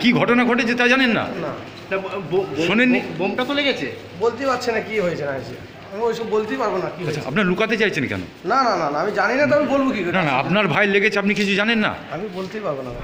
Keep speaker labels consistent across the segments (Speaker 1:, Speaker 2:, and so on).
Speaker 1: কি ঘটনা ঘটেছে তা জানেন না?
Speaker 2: না
Speaker 1: শোনেননি?
Speaker 3: বোমটা তো লেগেছে,
Speaker 2: বলতে পারছে না কি হয়েছে না হয়েছে, আমি ওইসব বলতেই পারবো না কি হয়েছে।
Speaker 1: আপনার লুকাতে চাইছেন কেন?
Speaker 2: না না না না আমি জানি না, তো আমি বলবো কি করে?
Speaker 1: না না, আপনার ভাই লেগেছে, আপনি কিছু জানেন না?
Speaker 2: আমি বলতেই পারবো না।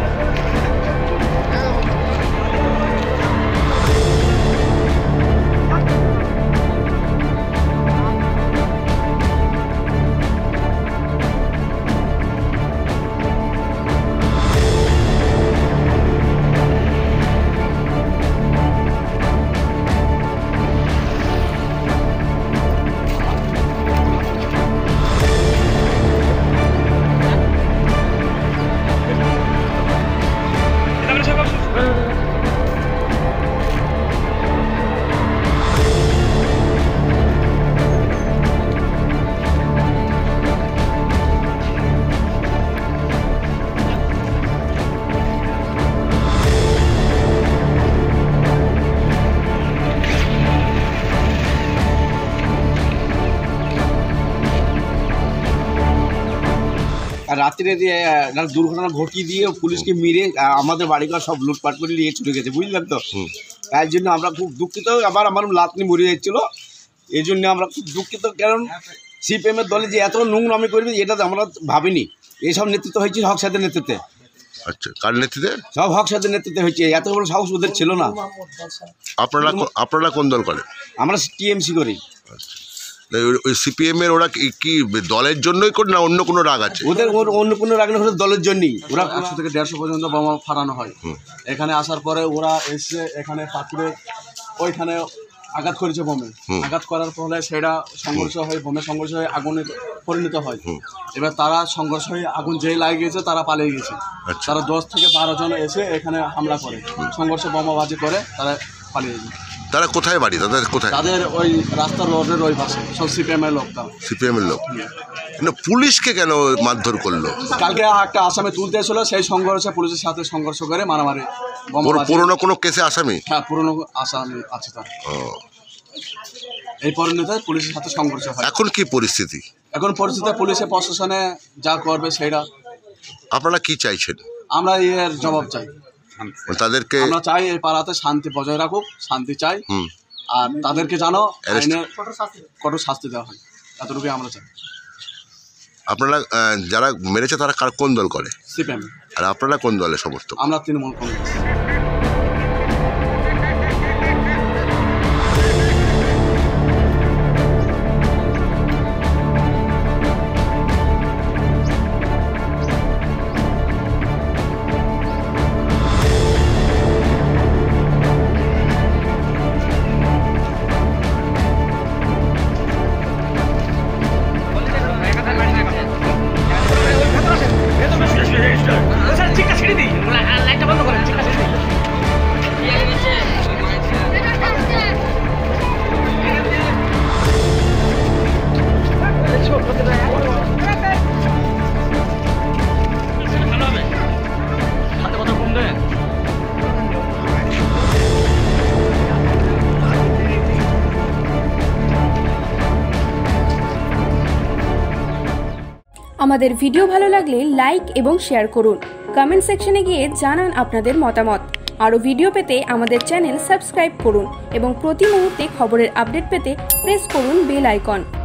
Speaker 4: আর রাত্রে দুর্ঘটনা ঘটিয়ে দিয়ে পুলিশকে মেরে আমাদের বাড়িঘর সব লুটপাট করে নিয়ে ছুটে গেছে, বুঝলেন তো। তাই জন্য আমরা খুব দুঃখিত। আবার আমার লাতনি মরে যাচ্ছিলো, এই জন্য আমরা খুব দুঃখিত। কারণ সিপিএমের দলে যে এত নোংরামি করবে এটা তো আমরা ভাবিনি। এইসব নেতৃত্ব হয়েছে হক সাথে নেতৃত্বে।
Speaker 5: আচ্ছা, কার নেতৃত্বে?
Speaker 4: সব হক সাথে নেতৃত্বে হয়েছে, এত বড় সাহস ওদের ছিল না।
Speaker 5: আপনারা কোন দল করে?
Speaker 4: আমরা টিএমসি করি।
Speaker 5: ওই সিপিএম এর ওরা কি দলের জন্যই করে না অন্য কোনো রাগ আছে?
Speaker 4: ওদের অন্য কোনো রাগ না, দলের জন্যই। ওরা
Speaker 6: 100 থেকে 150 পর্যন্ত বোমা ফাটানো হয়। এখানে আসার পরে ওরা এসে এখানে পাথরে ওইখানে আঘাত করেছে বোমে। আঘাত করার ফলে সেটা সংঘর্ষ হয়ে বোমে সংঘর্ষ হয়ে আগুনে পরিণত হয়। এবার তারা সংঘর্ষ হয়ে আগুন যেই লাগে গেছে তারা পালিয়ে গেছে। তারা 10 থেকে 12 জন এসে এখানে হামলা করে, সংঘর্ষ বোমাবাজি করে তারা পালিয়ে গেছে।
Speaker 5: তারা কোথায় বাড়ি? তাদের কোথায়?
Speaker 6: তাদের ওই রাস্তার রোডের ওই পাশে, সব সিপিএমের লোক।
Speaker 5: সিপিএমের লোক পুলিশকে কেন মারধর করলো?
Speaker 6: কালকে একটা আসামি তুলতে এসেছিল, সেই সংঘর্ষে পুলিশের সাথে সংঘর্ষ করে মারামারি।
Speaker 5: পুরোনো কোনো কেসে আসামি?
Speaker 6: হ্যাঁ, পুরোনো আসামি আছে তার। এই পরিণতি পুলিশের সাথে সংঘর্ষ হয়।
Speaker 5: এখন কি পরিস্থিতি?
Speaker 6: এখন পরিস্থিতি পুলিশে প্রশাসনে যা করবে সেটা।
Speaker 5: আপনারা কি চাইছেন?
Speaker 6: আমরা এর জবাব চাই।
Speaker 5: তাদেরকে
Speaker 6: আমরা চাই এই পাড়াতে শান্তি বজায় রাখুক, শান্তি চাই। আর তাদেরকে জানো আইনের কঠোর শাস্তি দেওয়া হয়, এতটুকুই আমরা চাই।
Speaker 5: আপনারা যারা মেরেছে তারা কোন দল করে?
Speaker 6: সিপিএম।
Speaker 5: আর আপনারা কোন দলের সমর্থক?
Speaker 6: আমরা তৃণমূল কংগ্রেস।
Speaker 7: আমাদের ভিডিও ভালো লাগলে লাইক এবং শেয়ার করুন। কমেন্ট সেকশনে গিয়ে জানান আপনাদের মতামত। আরও ভিডিও পেতে আমাদের চ্যানেল সাবস্ক্রাইব করুন এবং প্রতি মুহূর্তে খবরের আপডেট পেতে প্রেস করুন বেল আইকন।